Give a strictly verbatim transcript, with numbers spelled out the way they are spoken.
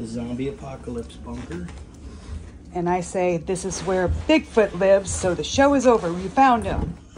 the zombie apocalypse bunker. And I say, this is where Bigfoot lives, so the show is over. We found him.